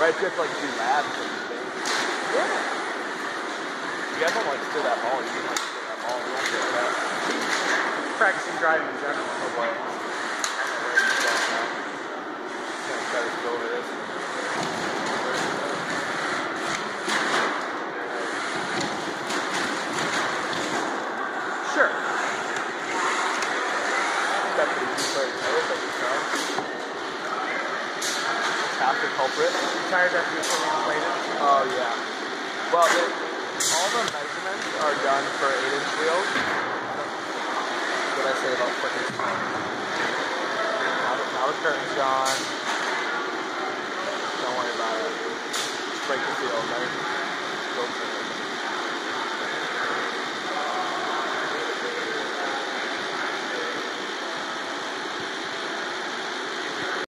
Right, you have to like do laps and things. Yeah. You guys don't like steal that ball. You can like steal that ball. You don't get that. Practicing driving in general. Oh boy. I don't know where he's going now. He's gonna try to go over this. Sure. That's pretty deep for his nose, like he's trying. Half the culprit. Tires have to be fully inflated. Oh yeah. Well, all the measurements are done for 8-inch wheels. What did I say about freaking time? Now the curtain's gone. Don't worry about it. Just break the seal, right? Go for it.